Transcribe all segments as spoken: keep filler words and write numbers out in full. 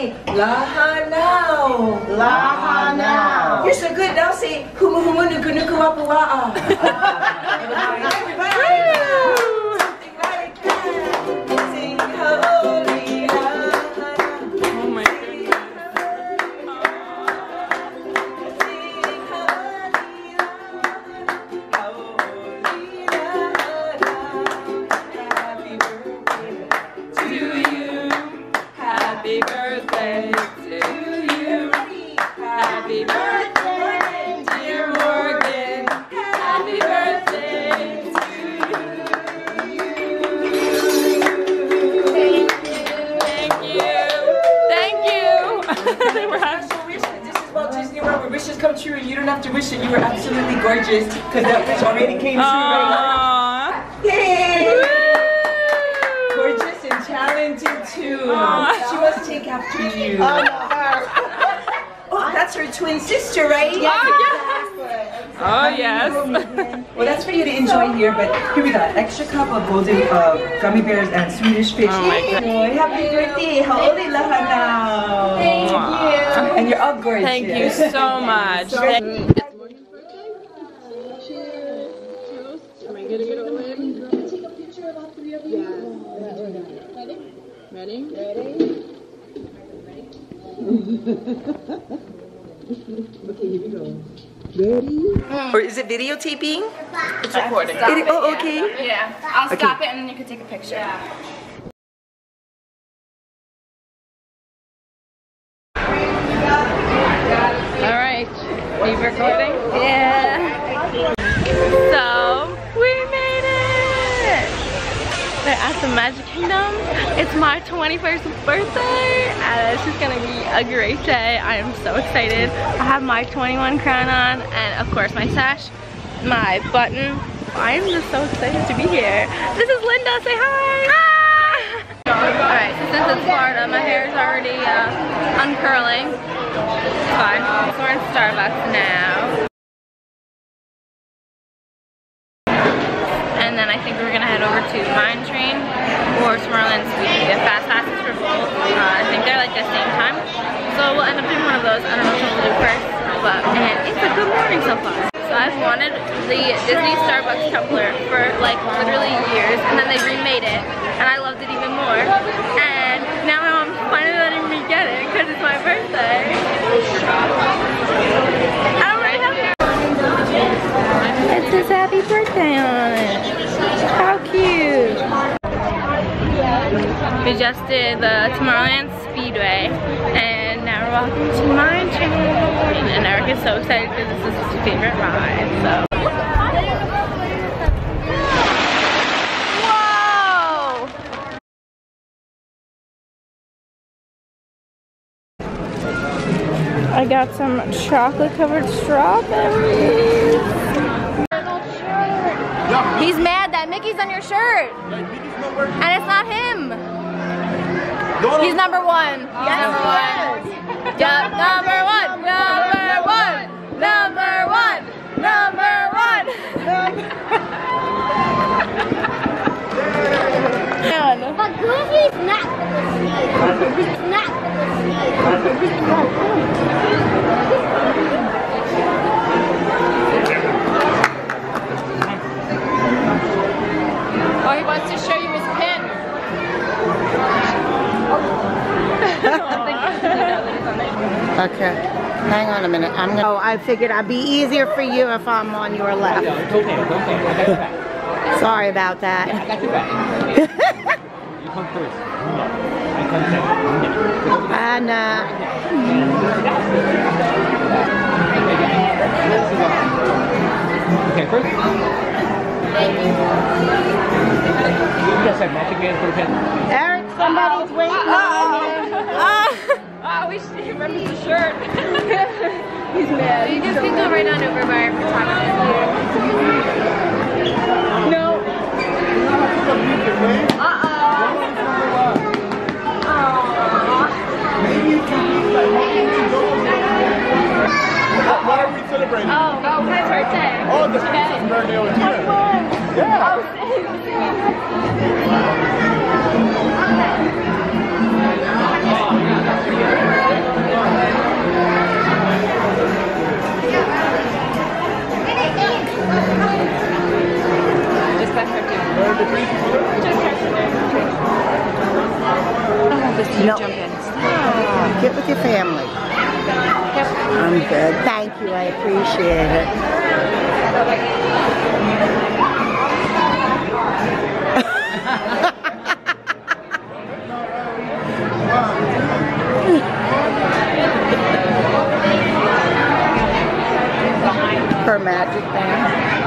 say laha now. Laha now. You're so good. Now say humu humu nuku nuku wapu wa'a. Everybody. Something like that. Sing holy laha. Oh my goodness. Happy birthday to you. Happy birthday, dear Morgan. Happy birthday to you. Thank you. Thank you. Thank you. We're happy. This is Walt Disney World where wishes come true and you don't have to wish it. You were absolutely gorgeous because that wish already came true right now. Yay! Gorgeous and talented too. Aww. She must take after you. Oh, no, her. Oh, that's her twin sister, right? Yes, oh, yes. Oh, yes. Well, that's for you to enjoy here, but here we got extra cup of golden uh, gummy bears and Swedish fish. Oh, my God. Oh, happy birthday. How old is Laha now? Thank you. And you're all gorgeous. Thank you so much. So Thank Am I gonna get it away? Take a picture of all three of you. Ready? Ready? Ready? Okay, here we go. Ready? Or is it videotaping? It's recording. It, oh, okay. Yeah. I'll Okay. stop it and then you can take a picture. Yeah. Alright. Are you recording? Yeah. So, we made it! We're at the Magic Kingdom. It's my twenty-first birthday and it's just gonna be a great day. I am so excited. I have my twenty-one crown on and of course my sash, my button. I am just so excited to be here. This is Linda, say hi! Ah! Alright, so since it's Florida, my hair is already uh, uncurling. It's fine. So we're in Starbucks now. And then I think we're gonna head over to Mine Train or Tomorrowland's. We can get fast passes for both. Uh, I think they're like the same time. So we'll end up doing one of those. I don't know what we'll do first. But and it's a good morning so far. So I've wanted the Disney Starbucks tumbler for like literally years, and then they remade it, and I loved it even more. And now I'm finally letting me get it because it's my birthday. I don't really have it. It says happy birthday on it. How cute. We just did the Tomorrowland Speedway, and now we're walking to Mine Train. And Eric is so excited because this is his favorite ride. So. Whoa! I got some chocolate-covered strawberries. He's mad that Mickey's on your shirt. And it's not him. He's number one. He's number one. Yeah, number one. Number one. Number one. Number one. But Goofy's not gonna see. He's not gonna Oh, he wants to show you his pin. Okay, hang on a minute. I'm gonna. Oh, I figured I'd be easier for you if I'm on your left. No, it's okay, it's okay. I got your back. Sorry about that. Yeah, I got your back. You come first. I come second. And uh, okay, first. You guys have magic hands for the pen. Eric, somebody's waiting. Oh, oh, we should remember the shirt. He's mad. You can go right on over by our photographer. No. Uh-oh. What are we celebrating? Oh, oh, his birthday. Oh, the princess birthday over here. Yeah. Oh, No. Jump in. Oh, get with your family. Yep. I'm good. Thank you. I appreciate it. Her magic band.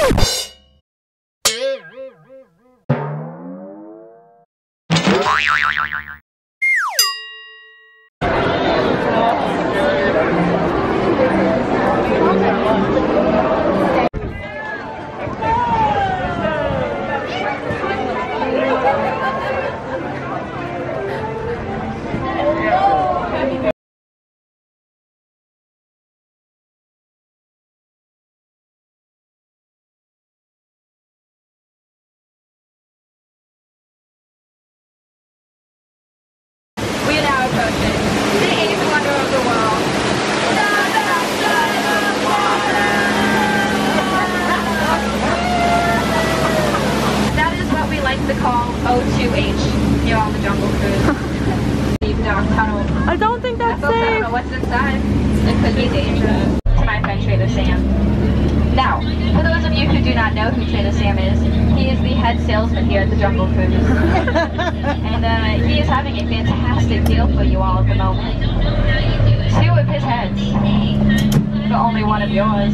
O two H, near all the jungle food. Deep dark tunnel. I don't think that's I safe. don't know what's inside. It could be dangerous. To my friend Trader Sam. Now, for those of you who do not know who Trader Sam is, he is the head salesman here at the Jungle Foods. And uh, he is having a fantastic deal for you all at the moment. Two of his heads, but only one of yours.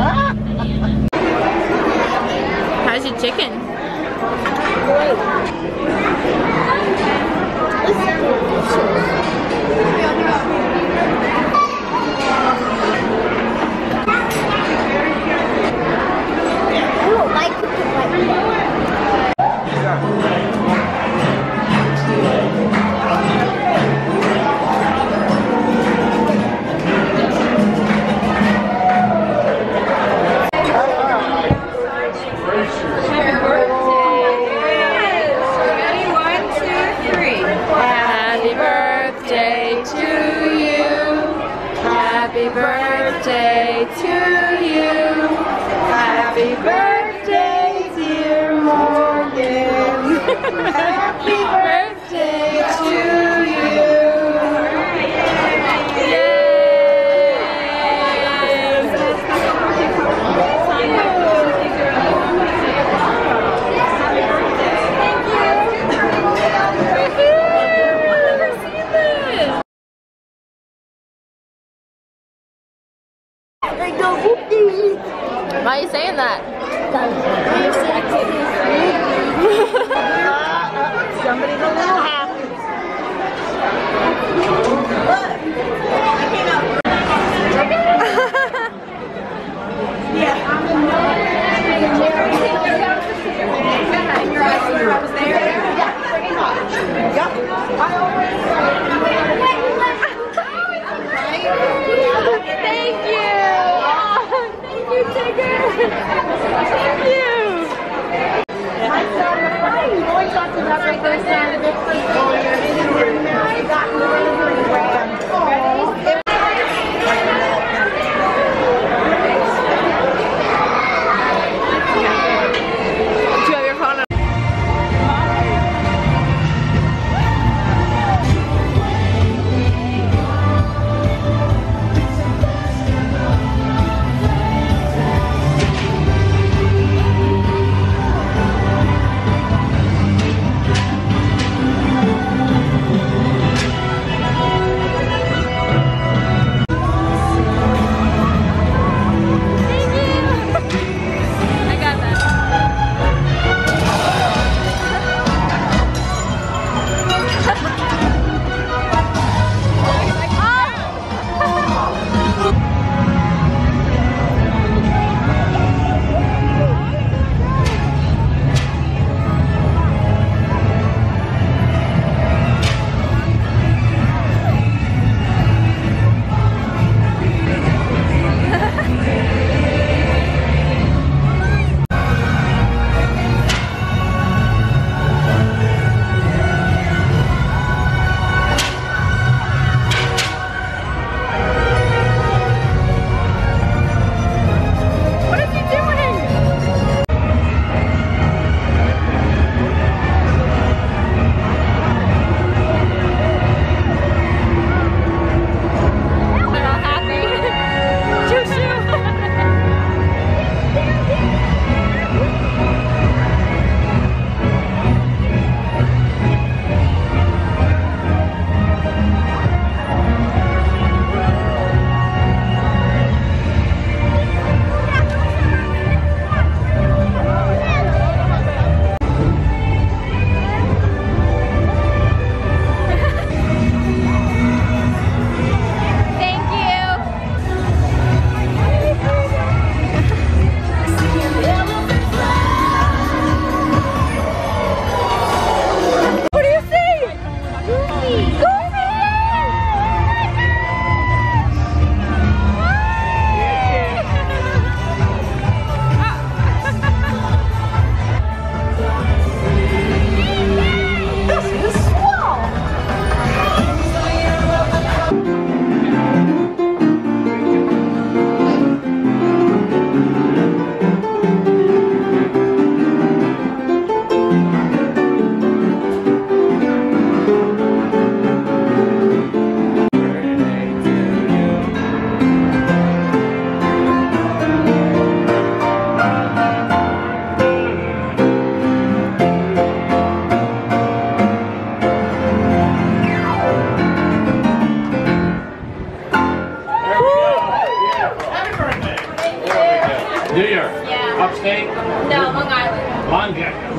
How's your chicken? Happy birthday to you. Happy birthday, dear Morgan. Happy birthday to you. Why are you saying that? Somebody's a little happy. Thank you. Oh, thank you, Tigger.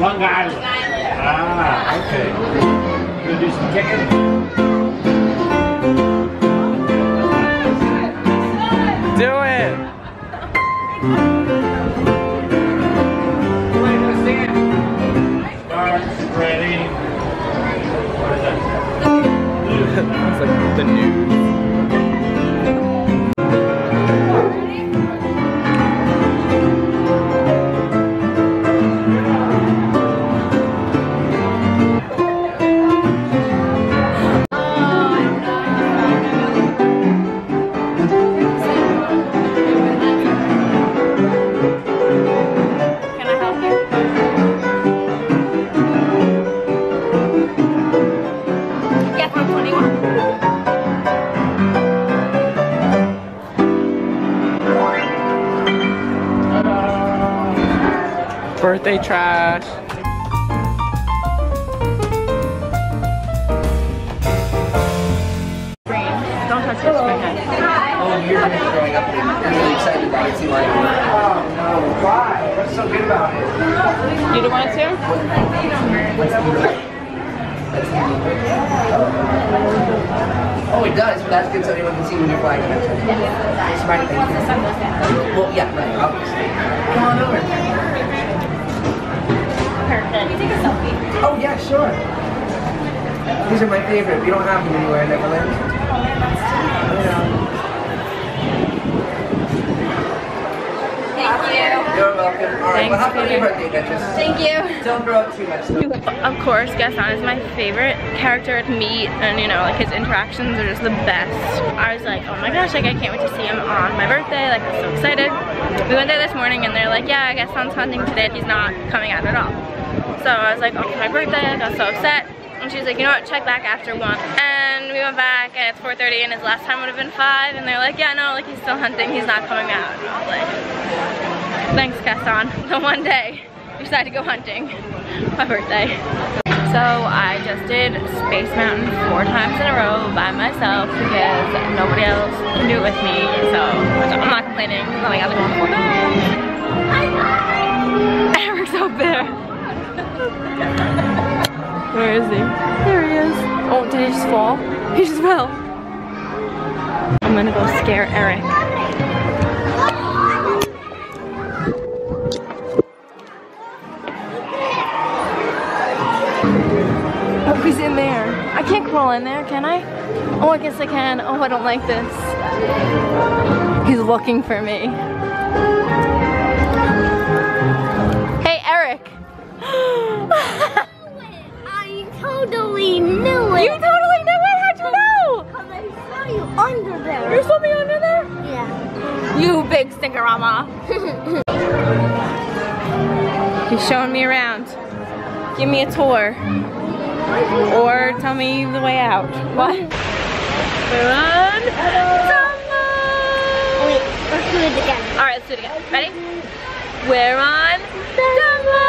Long Island. Ah, okay. You gonna do some kicking? Do it! Start spreading. What is that? It's like the news. Birthday trash. Don't touch your screen. Oh, you're growing up and I'm really excited about it too. Like, oh no, why? What's so good about it? You don't want to? What's the Oh, it does. That's good so anyone can see when you're flying. Smart thing. Well, yeah, right, obviously. Come on over. Perfect. Can you take a selfie? Oh, yeah, sure. These are my favorite. We don't have them anywhere in Neverland. Thank you. You're welcome. All right, well, happy birthday, Duchess. Thank you. Don't grow up too much, though. Of course, Gaston is my favorite character to meet, and you know, like his interactions are just the best. I was like, oh my gosh, like I can't wait to see him on my birthday. Like I'm so excited. We went there this morning, and they're like, yeah, Gaston's hunting today. He's not coming out at all. So I was like, oh, it's my birthday. I got so upset. And she's like, you know what, check back after one. And we went back and it's four thirty and his last time would have been five. And they're like, yeah, no, like he's still hunting. He's not coming out. And I was like, thanks, Gaston. The one day you decided to go hunting. My birthday. So I just did Space Mountain four times in a row by myself because nobody else can do it with me. So I'm not complaining because I got to do it four times. Eric's up there. Where is he? There he is. Oh, did he just fall? He just fell. I'm gonna go scare Eric. Oh, he's in there. I can't crawl in there, can I? Oh, I guess I can. Oh, I don't like this. He's looking for me. Hey, Eric. Totally knew it. You totally knew it? How'd you know? Because I saw you under there. You saw me under there? Yeah. You big stinkerama. He's showing me around. Give me a tour. Or tell me the way out. What? We're on Dumbo! Wait, let's do it again. Alright, let's do it again. Ready? We're on Dumbo!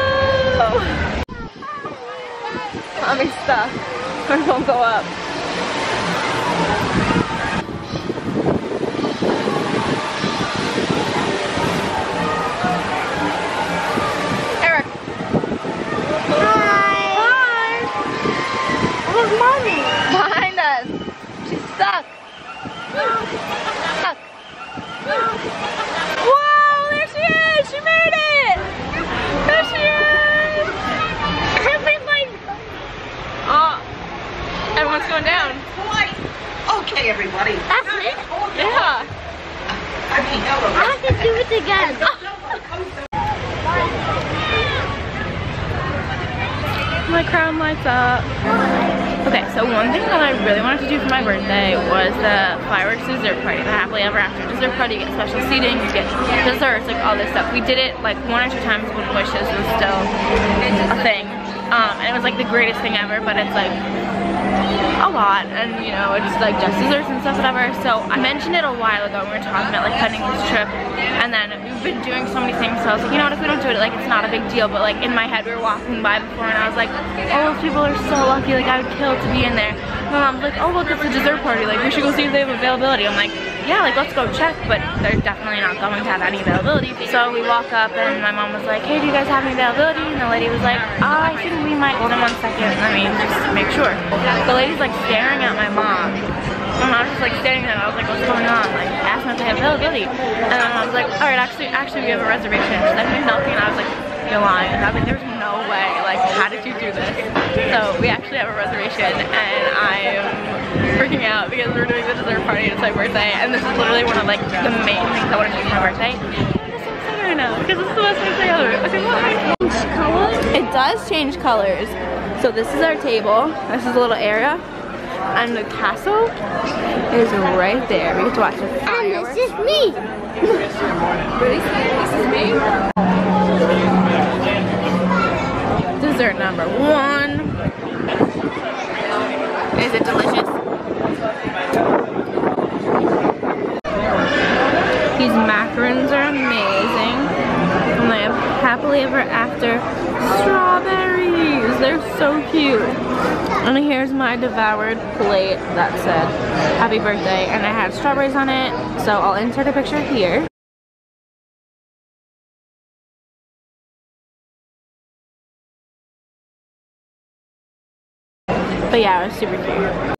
I'm stuck. Or it won't go up. Eric. Hi. Hi. Where's Mommy? Behind us. She's stuck. Stuck. Whoa, there she is. She made it. There she is. Oh, everyone's going down. Okay, everybody. That's it? Yeah. I mean, no, I have to do it again. My crown lights up. Okay, so one thing that I really wanted to do for my birthday was the fireworks dessert party, the happily ever after dessert party. You get special seating, you get desserts, like all this stuff. We did it like one or two times when Wishes was still a thing. Um, and it was like the greatest thing ever, but it's like a lot, and you know, it's like just desserts and stuff, whatever. So I mentioned it a while ago when we were talking about like planning this trip, and then we've been doing so many things, so I was like, you know what, if we don't do it, like it's not a big deal. But like in my head, we were walking by before and I was like, oh, those people are so lucky, like I would kill to be in there. My mom's like, oh look, it's a dessert party, like we should go see if they have availability. I'm like, yeah, like let's go check, but they're definitely not going to have any availability. So we walk up and my mom was like, hey, do you guys have any availability? And the lady was like, oh, I think we might. Hold on one second, let me just make sure. The lady's like staring at my mom. And I was just like standing there and I was like, what's going on? Like, ask them if they have availability. And then I was like, alright, actually, actually we have a reservation. She's like, nothing. And I was like, you're lying. And I was like, there's no way. Like, how did you do this? So we actually have a reservation and I am freaking out because we're doing the dessert party and it's my birthday. And this is literally one of like the main things I want to do for my birthday. I'm so excited right now because this is the best birthday ever. Okay, bye. It does change colors. So this is our table. This is a little area. And the castle is right there. We get to watch the fireworks. And this is me. Really? This is me? Dessert number one. Is it delicious? These macarons are amazing. And they have happily ever after strawberries. They're so cute. And here's my devoured plate that said happy birthday and I had strawberries on it, so I'll insert a picture here. But yeah, it was super cute.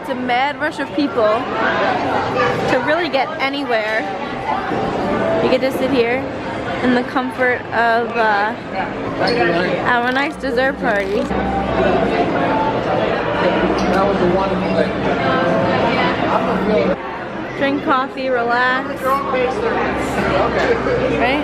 a mad rush of people to really get anywhere. You get to sit here in the comfort of uh, our nice dessert party. Drink coffee, relax. Right?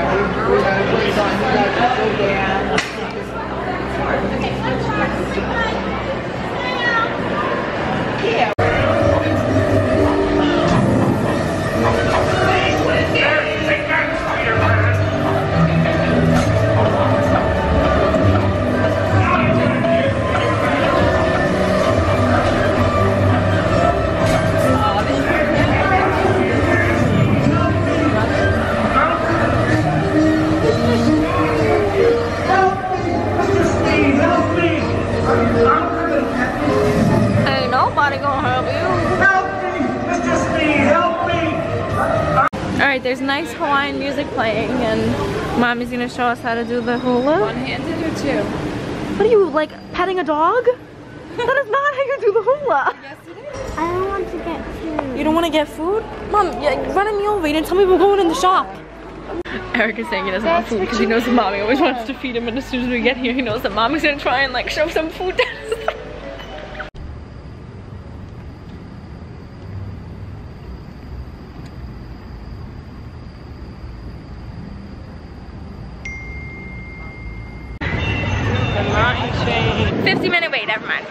Ain't nobody gonna help you. Help me! Mister Speed, help me! Alright, there's nice Hawaiian music playing and Mommy's gonna show us how to do the hula. One-handed or two? What are you, like, petting a dog? That is not how you do the hula. Yes, it is. I don't want to get food. You don't want to get food? Mom, yeah, running me over. You didn't tell me we're going in the shop. Eric is saying he doesn't want food because he knows that Mommy always wants to feed him, and as soon as we get here, he knows that Mommy's gonna try and like shove some food down his throat. fifty minute